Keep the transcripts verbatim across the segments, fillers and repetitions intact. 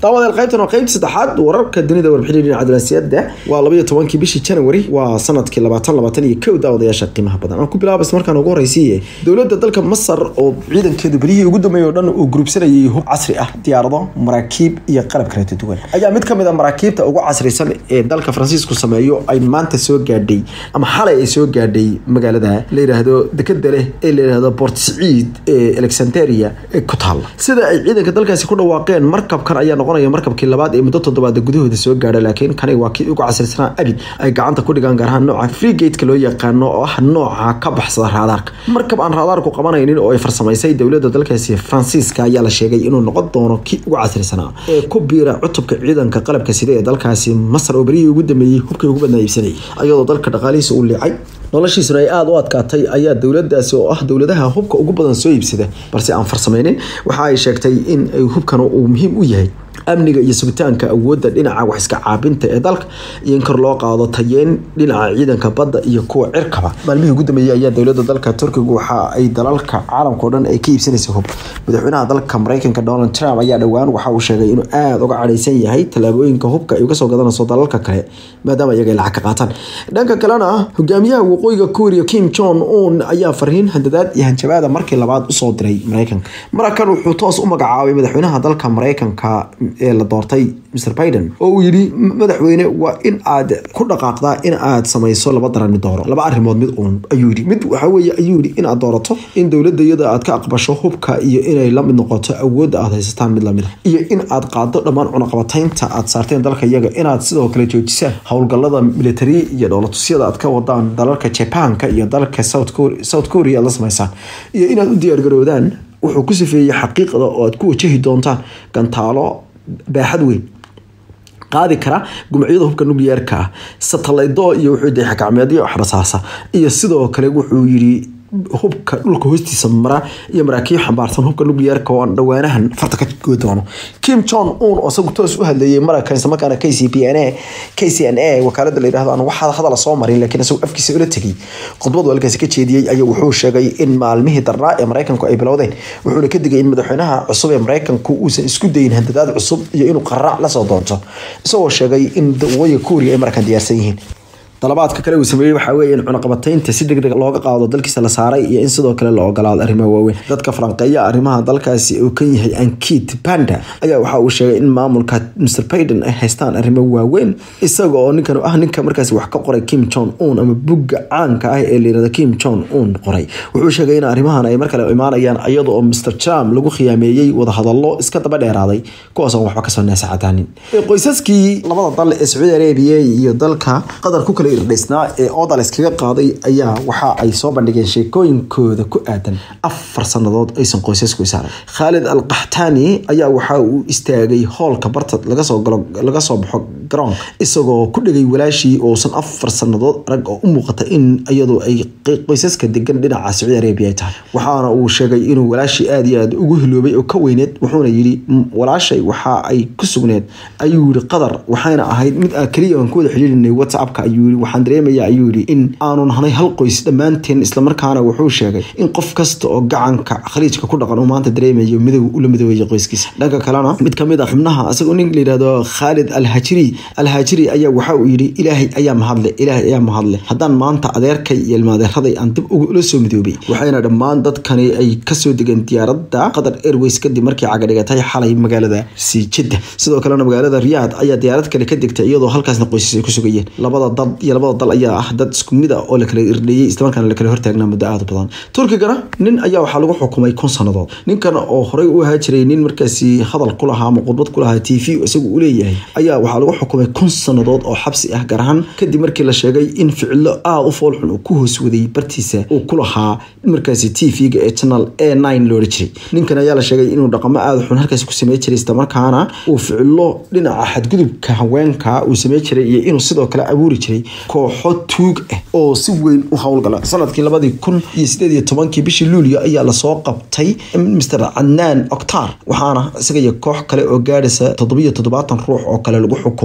طبعا القيبتنا وقيبت saddexaad wararka dunida warbixin dhinaca diblomaasiyadda waa laba iyo tobankii bishii January waa sanadkii labaatan labaatan iyo kow daawadayaasha qiimaha badan aan ku bilaabay markaan ugu horeysay dawladda dalka Masar oo ciidankeedu bilihii ugu dambeeyay oo dhan uu groupsanayay hub casri ah diyaarado maraakiib iyo qalab kale duwan ayaa mid kamid ah maraakiibta ugu casrisan ee dalka Faransiisku sameeyo ay maanta soo gaadhay ama xalay ay soo gaadhay magaalada la yiraahdo dekada leh ee la yiraahdo Port Said ee Alexandria ee ku taal sida ay ciidanka dalkaasi ku dhawaaqeen markabkan ayaa noqonaya markabkii labaad ee muddo toddobaad gudahooda soo gaaray laakiin kan waa kii ugu casrisan abid ay gacanta ku dhigaan gaar ahaan nooca frigate-ka loo yaqaano oo ah nooca ka baxsada raadaarka markab aan raadaarku qabanaynin oo ay farsamaysay dawladda dalkaasi Faransiiska ayaa la sheegay inuu noqon doono kii ugu casrisan ee ku biira cutubka ciidanka qalabka sida ee dalkaasi Masar oo berihii ugu dambeeyay hubkii ugu badnaa iibsanay ayadoo dalka dhaqaalihiisa uu leecay noloshiisuna ay aad u adkaatay ayaa dawladdaasi oo ah dawladaha hubka ugu badan soo iibsada balse aan farsamaynin waxa ay sheegtay in ay hubkan uu muhiim u yahay amniga iyo sugitaanka awoodda dhinaca wax iska caabinta ee dalka iyo in kor loo qaado tayeen dhinaca ciidanka badda iyo kuwa cirkaba maalmihii ugu dambeeyay ayaa dawladda dalka Turkiga waxa ay dalalka caalamka oo dhan ay ka iibsanayso hub madaxweynaha dalka Mareykanka Donald Trump ayaa dhawaan waxa uu sheegay inuu aad uga cadhaysan yahay talaabooyinka hubka ay uga soo gadanayso dalalka kale maadaama iyaga ay lacag ka qaataan dhanka kalena hogaamiyaha waqooyiga Korea Kim Jong Un ayaa fariin handadaad iyo hanjabaad markii labaad u soo diray Mareykanka markan wuxuu toos u magacaabay madaxweynaha dalka Mareykanka ee la doortay Mister Biden oo uu yiri madaxweyne waa in aad ku dhaqaaqdaa in aad samayso laba daran mid dooro laba arrimood mid uun ayuu yiri mid waxa weeye ayuu yiri in aad doorato in dawladda iyada aad ka aqbasho hubka iyo inay la mid noqoto awoodda aad haysataan mid la mid iyo in aad qaado dhammaan cunaqabataynta aad saarteen dalka iyaga inaad sidoo kale joojisaan howlgallada military iyo dowladsiyada aad ka wadaan dalalka Japan-ka iyo dalka South Korea South Korea la sameeysan iyo inaad u diyaar garoodaan wuxuu ku sifeeyay xaqiiqada oo aad ku wajahi doontaan gantaalo baaxad weyn qaadi kara gumciyada hubka nuclear-ka satellite iyo wuxuu day xakameedyo xarasaasa iyo sidoo kale wuxuu yiri hubka dhulka hoostiisa mara iyo maraakiib xambaarsan hubka nuclear-ka oo dhawaanahan farta ka goodoono Kim Jong Un oo isagu toos u hadlayay markan isla markaana K C P N A K C N A wakaalada la yiraahdo aan waxa hadal soo marin laakiin isagu afkiisa ula tagay khudbad walkaasi ka jeediyay ayaa wuxuu sheegay in maalmihii darnaa ee Mareykanku ay bilowdeen wuxuu ka digay in madaxweynaha cusub ee Mareykanku uusan isku dayin handadaad cusub iyo inuu qaraac la soo doonto isagoo sheegay in waqooyiga Korea ay markan diyaarsan yihiin talabaadka kale uu sameeyay waxa weeye in cunaqabataynta si degdeg looga qaado dalkiisa la saaray iyo in sidoo kale la ogolaado arrimaha waaweyn dadka Faranqeeya arrimaha dalkaasi uu kan yahay Ankit Panda ayaa waxa uu sheegay in maamulka Mister Biden ay haystaan arrimo waaweyn isagoo oo ninkan ah ninka markaas wax ka qoray Kim Jong Un ama bugga caanka ah ee leeyahay Kim Jong Un qoray wuxuu sheegay in arrimahan ay markale imaanayaan iyadoo Mister Trump lagu khiyaameeyay wada hadallo iska daba dheeraaday kuwaas oo waxba ka soo naasacadaanin qoysaskii labada dal ee Saudi Arabia iyo dalka Qatar ku kale irdhisnaa ee odalis kaga qaaday ayaa waxa ay soo bandhigeen sheekooyinkooda ku aadan afar sanadood aysan qoysasku isaaray Khalid Al-Qahtani ayaa waxa uu istaagay hoolka bartad laga soo galo laga soo baxo garoon isagoo ku dhigay walaashii oo san afar sanadood rag oo u muuqata in iyadoo ay qoysaska degan dhinaca Saudi Arabia tahay waxaana uu sheegay inuu walaashii aad iyo aad ugu hiloobay oo ka weyneed wuxuuna yiri walaashay waxa ay ku sugneed ayuu yiri Qatar waxayna ahayd mid kaliya aan ku wada xiriirinay WhatsApp-ka ayuu waxaan dareemayaa ayuu yiri in aanu nahay hal qoys dhamaanteen isla markaana wuxuu sheegay in qof kasta oo gacanka khaliijka ku dhaqan oo maanta dareemayo midow u la midoobay qoyskiisa dhanka kalena mid kamid ah xubnaha asagoo nin la yiraahdo Khalid Al-Hajri Al-Hajri ayaa waxa uu yiri ilaahay ayaa mahadle ilaahay ayaa mahadle haddaan maanta adeerkay iyo ilmaadeeraday aan dib ugu soo midoobay waxayna dhammaan dadkani ay ka soo degan diyaaradda Qatar Airways kadib markii caga dhigatay xalay magaalada Jeddah sidoo kale magaalada Riyadh ayaa diyaarad kale ka degtay iyadoo halkaasna qoysas ay ku sugayeen labada dad iyo labada dal ayaa ah dad isku mid ah oo la kala irdheeyay isla markaana la kala hortaagnaa muddo aad u badan Turkiga nin ayaa waxa lagu xukumay kun sanadood ninkan oo horey u ahaa jiray nin markaasi hadal ku lahaa ama khudbad ku lahaa T V isagu u leeyahay ayaa waxa lagu xukumay kun sanadood oo xabsi ah gaar ahaan kadib markii la sheegay in ficilo aad u fool xun uu ku hoos waday bartiisa uu ku lahaa markaasi T V-ga ee channel A nine loo jiray ninkan ayaa la sheegay inuu dhaqamo aad xun halkaas ku sameeyay jiray isla markaana uu ficilo dhinaca xadgudubka haweenka uu sameeyay jiray iyo inuu sidoo kale abuuri jiray kooxo tuug ah oo si weyn u hawlgala sanadkii laba kun iyo siddeed iyo toban bishii Luulyo ayaa la soo qabtay Mister Adnan Oktar waxaana isaga iyo koox kale oo gaadhaysa toddoba iyo toddobaatan ruux oo kale lagu xukumay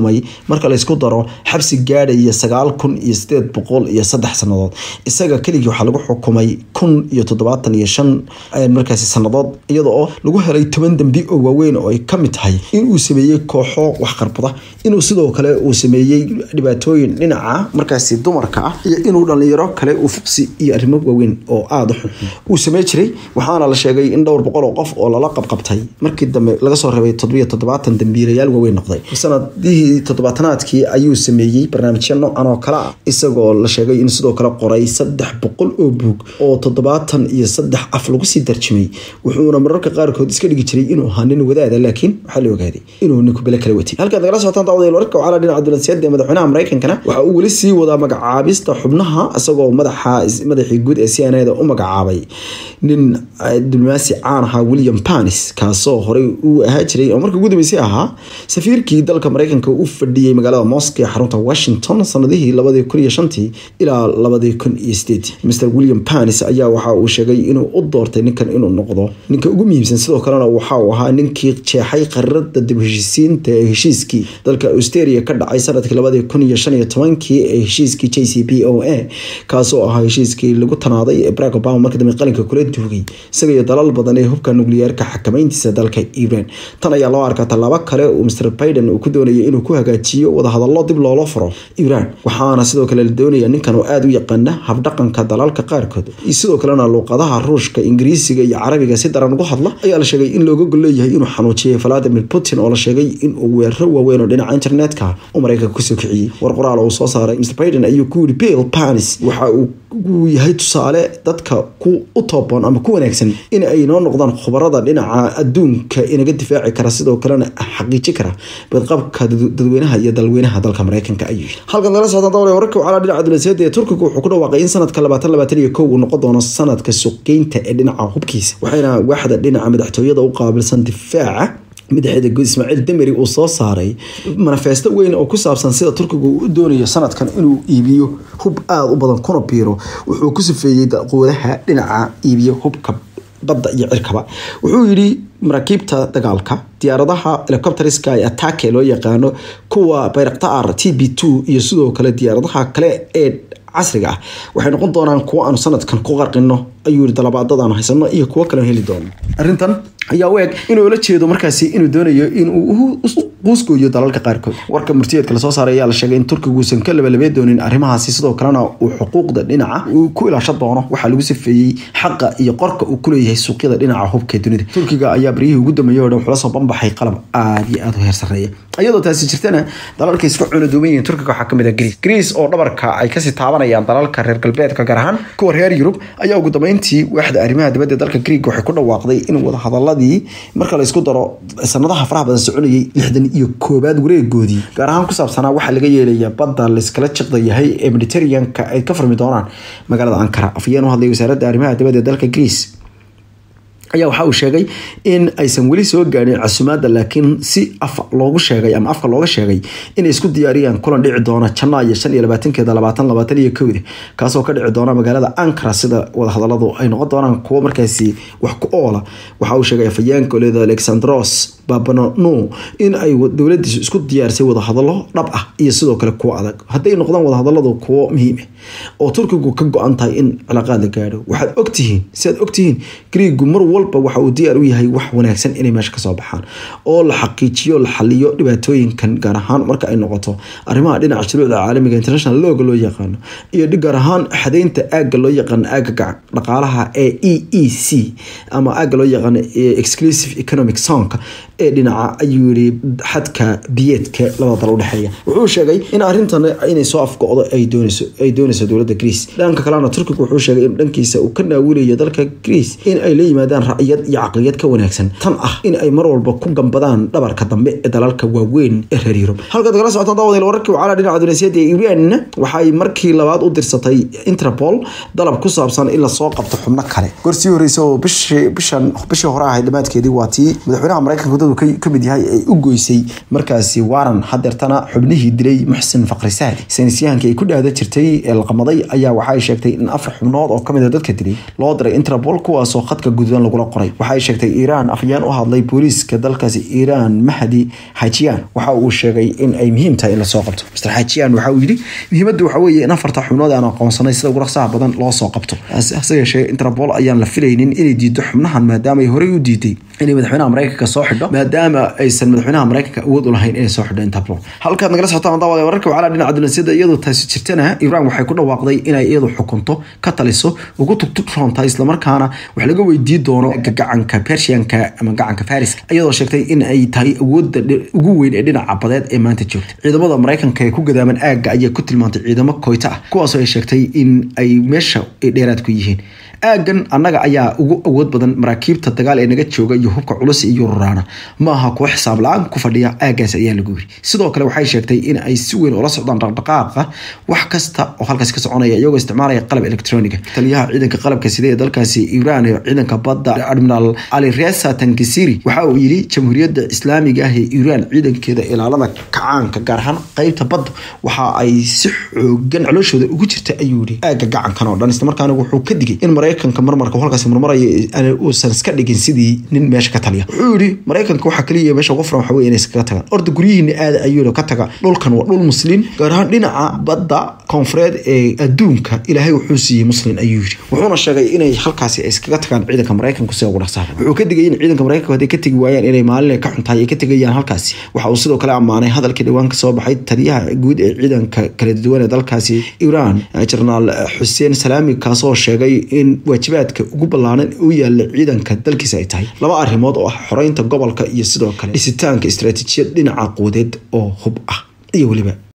xukumay marka la isku daro xabsi gaadhaya sagaal kun iyo sideed boqol iyo saddex sanadood. isaga keligii waxaa lagu xukumay kun iyo toddobaatan iyo shan markaasi sanadood iyada oo lagu helay toban dambi oo waaweyn oo ay ka mid tahay inuu sameeyey kooxo wax qarbada, inuu sidoo kale uu sameeyey dhibaatooyin dhinaca markaasi dumarka ah, iyo inuu dhalinyaro kale uu fuqsi iyo arrimo waaweyn oo aad u xun uu sameey jiray. waxaana la sheegay in dhowr boqol oo qof oo lala qabqabtay markii dambe laga soo reebay toddoba iyo toddobaatan dambiilayaal waaweyn noqday. sanadihii toddobaatanaadkii ayuu sameeyey barnaamijyo noocan oo kale ah, isagoo la sheegay in sidoo kale qoray saddex boqol oo buug oo toddobaatan iyo saddex af lagu sii tarjumay. wuxuuna mararka qaarkood iska dhigi jiray inuu ahaa nin wadaada, laakiin waxaa la ogaaday inuu ninku bele kala watay. halkaad nagala socotaan daawadayaal wararka waxaa la dhinaca diblomaasiyadda ee madaxweynaha Mareykankana waxa uu weli sii wadaa magacaabista xubnaha, isagoo madaxa madaxii guud ee C N A da u magacaabay nin diblomaasi caan ah William Panis, kaasoo horey uu ahaa jiray oo markii ugu dambeysay ahaa safiirkii dalka Mareykanka u fadhiyay magaalada Moscow ee xarunta Washington sanadihii labada kun iyo shantii ilaa labada kun iyo sideed. mister William Panis ayaa waxa uu sheegay inuu u doortay ninkan inuu noqdo ninka ugu muhiimsan, sidoo kalena waxa uu ahaa ninkii jeexay qarirada dib u heshiisiinta ee heshiiskii dalka Australia ka dhacay sanadkii labada kun iyo shan iyo tobankii ee heshiiskii J C P O A, kaasoo ahaa heshiiskii lagu tanaaday ee Barack Obama markii dambe qalinka kula duugay isaga iyo dalal badan ee hubka nukliyeerka xakameyntiisa dalka Iran. tan ayaa loo arkaa tallaabo kale oo mister Biden uu ku doonayo inuu ku hagaajiyo wada hadallo dib loola furo Iran. waxaana sidoo kale la doonayaa ninkan oo aad u yaqaana habdhaqanka dalalka qaarkood, sidoo kalena luqadaha Ruushka, Ingiriisiga iyo Carabiga si daran ugu hadla, ayaa la sheegay in looga gol leeyahay inuu xanuujiyay Vladimir Putin oo la sheegay in uu weeraro waaweyn oo dhinaca internetka oo Mareykanka ku soo kiciyay. war qoraal oo soo saaray mister Biden ayuu ku yiri Bill Panis waxa uu yahay tusaale dadka ku u tooban ama ku wanaagsan in ay noo noqdaan khubarada dhinaca adduunka inaga difaaci kara, sidoo kalena xaqiijin kara badqabka dadweynaha iyo dalweynaha dalka Mareykanka ayuu. halkan nala socdaan dawlad wararka waxaa dhinaca diblomaasiyadda ee Turkiga wuxuu ku dhawaaqay in sanadka labaatan labaatan iyo kow uu noqon doono sanadka suuqgeynta ee dhinaca hubkiisa, waxayna waaxda dhinaca madaxtooyada u qaabilsan difaaca madaxda guud Ismaaciil Demiri uu soo saaray manifesto weyn oo ku saabsan sida Turkiga uu doonayo sanadkan inuu iibiyo hub aad u badan kuna biiro. wuxuu ku sifeeyay quwadaha dhinaca iibiyo hubka badda iyo cirkaba. wuxuu yiri maraakiibta dagaalka, diyaaradaha helicopteriska ee attack loo yaqaano, kuwa Bayraktar T B two iyo sidoo kale diyaaradaha kale ee casriga ah waxay noqon doonaan kuwa aan sanadkan ku qarqino ayuu yiri dalabaadadaan haysano iyo kuwa kale heli doono. arrintan ayaa u eg inuu la jeedo markaasi inuu doonayo inuu quuskooyo dalalka qaarkood. warka murtiyeedka la soo saaray ayaa la sheegay in Turkigu uusan ka labalabay doonin arrimahaasi, sidoo kalena uu xuquuqda dhinaca uu ku ilaashan doono. waxaa lagu sifeeyay xaqa iyo qorka uu ku leeyahay suuqyada dhinaca hubka dunida. Turkiga ayaa barihii ugu dambeeyay oo wuxuu la soo banbaxay qalab aad iyo aad u heer sareeya, iyadoo taasi jirtana dalalka isku cunuduuban yihiin Turkiga waxaa kamid ah Greece. Greece oo dhabarka ay ka sii taabanayaan dalalka reer galbeedka gaar ahaan kuwa reer Yurub ayaa ugu dambeyntii waaxda arrimaha dibadda dalka Greece waxay ku dhawaaqday in wada hadaladii marka la isku daro sanadaha faraha badan soconayay lixdan iyo koobaad wareegoodii gaar ahaan ku saabsanaa waxa laga yeelaya badda la iskala jiqdayahay ee Mediterranean-ka ay ka furmi doonaan magaalada Ankara. afayeen u hadlay wasaaradda arrimaha dibadda dalka Greece ayaa waxa uu sheegay in aysan weli soo gaarin casumaadda, laakiin si af loogu sheegay ama afka looga sheegay inay isku diyaariyaan kulan dhici doona Janaayo shan iyo labaatankeeda labaatan labaatan iyo kow kaasoo ka dhici doona magaalada Ankara, sida wada hadaladu ay noqon doonaan kuwo markaasi wax ku oola. waxa uu sheegay afayeenka leedahay Alexandros Babano in ay dowladdiisu isku diyaarsay wada hadallo dhab ah iyo sidoo kale kuwo adag hadday noqdaan wada hadalladu kuwo muhiim ah oo Turkigu ka go'an tahay in cilaaqaad la gaadho. waxaad ogtihiin sidaad ogtihiin Greece mar walba waxa uu diyaar u yahay wax wanaagsan inay meesha ka soo baxaan oo la xaqiijiyo la xalliyo dhibaatooyinkan, gaar ahaan marka ay noqoto arrimaha dhinaca shuruucda caalamiga international law loo yaqaano iyo gaar ahaan xadeynta aagga loo yaqaan aagga dhaqaalaha ee E E C ama aagga loo yaqaan exclusive economic zone ee dhinaca ayuu yiri xadka biyeedka labada dal u dhaxeeya. wuxuu sheegay in arrintan inay soo afgo'do ay doonayso ay doonayso dowladda Greece. dhanka kalena Turkiga wuxuu sheegay in dhankiisa uu ka naawilay dalka Greece in ay la yimaadaan ra'yad iyo caqliyad ka wanaagsan tan ah in ay mar walba ku gambadaan dhabarka dambe ee dalalka waaweyn ee reer Yurub. halka dagala socota daawadayaal wararkii waxaa dhinaca diblomaasiyadda ee Iran waxay markii labaad u dirsatay Interpol dalab ku saabsan in la soo qabto xubno kale. gorsii horreysay oo bishii bishan bishii hore ahayd dhamaadkeedii waa tii madaxweynaha Mareykanka ciidamadu ka mid yahay ay u goysay markaasi waaran hadeertana xubnihii dilay muxsin faqri saadi saynisyahanka ay ku dhaada jirtay ee la qamaday ayaa waxa ay sheegtay in afar xubnood oo kamid ah dadka dilay loo diray Interpol kuwaas oo khadka gududan lagula qoray waxa ay sheegtay Iran afyaan u hadlay booliiska dalkaasi Iran Mahdi Hajiyan waxa uu sheegay in ay muhiim tahay in la soo qabto Mister Hajiyan waxa uu yiri muhiimaddu waxa weeye in afarta xubnood aan aqoonsanay sida ugu raqsaha badan loo soo qabto asaga sheegay Interpol ayaan la filaynin inay diido xubnahan maadaama ay horey u diiday inay madaxweynaha Mareykanka soo xidho maadaama aysan madaxweynaha Mareykanka awood u lahayn inay soo xidho Interpol halka nagala socotaan daawada wararka waxa dhinaca diblomaasiyadda iyadoo taasi jirtana Iran waxay ku dhawaaqday inay iyadu xukunto ka taliso ugu tugtug fronta isla markaana wax laga weydiin doono gacanka Persianka ama gacanka Fariska iyadoo sheegtay in ay tahay awoodda ugu weyn ee dhinaca badeed ee maanta joogta ciidamada Mareykanka ee ku gadaaman aaga ayaa ku tilmaantay ciidamo Koita ah kuwaas oo ay sheegtay in ay meesha dheeraad ku yihiin aagan annaga ayaa ugu awood badan maraakiibta dagaal ee naga jooga iyo hubka culus iyo ruraana ma aha ku xisaab la'aan ku fadhiya aagaas ayaa lagu yiri sidoo kale waxay sheegtay in ay si weyn ula socdaan dhaqdhaqaaqa wax kasta oo halkaas ka soconaya iyagoo isticmaalaya qalab elektarooniga taliyaha ciidanka qalabka sida ee dalkaasi Iran iyo ciidanka badda Admiral Ali Reza Tankisiri waxa uu yiri jamhuuriyadda islaamiga ah ee Iran ciidankeeda ilaalada kacaanka gaar ahaan qaybta badda waxa ay si xoogan calooshooda ugu jirta ayuu yiri aaga gacankan oo dhan isla markaana wuxuu ka digay in Mareykanka marmarka halkaas marmaraya uu san iska dhigin sidii nin meesha ka taliya wuxuu yiri Mareykanka waxa kaliya meesha qof waxa weeye inay iska tagaan orda guriyihiina aad ayuu ka taga dhulkan waa dhul muslim gaar ahaan dhinaca badda koonfureed ee adduunka Ilaahay wuxuu siiyay muslim ayuu yiri wuxuuna sheegay inay halkaas ay iskaga tagaan ciidanka Mareykanka si ugu dhaqsaha wuxuu ka digay in ciidanka Mareykanka haday ka tagi waayaan inay maalin ka xuntahay ka tagayaan halkaas waxa uu sidoo kale amaanay hadalkii dhawaan ka soo baxay taliyaha guud ee ciidanka kala duwan ee dalkaasi Iran General Hussein Salami kaas oo sheegay in waajibaadka ugu ballaaran uu yaala ciidanka dalkiisa ay tahay laba arrimood oo ah xoreynta gobolka iyo sidoo kale dhisitaanka istiraatiijiyad dhinaca quudeed oo hub ah iyo waliba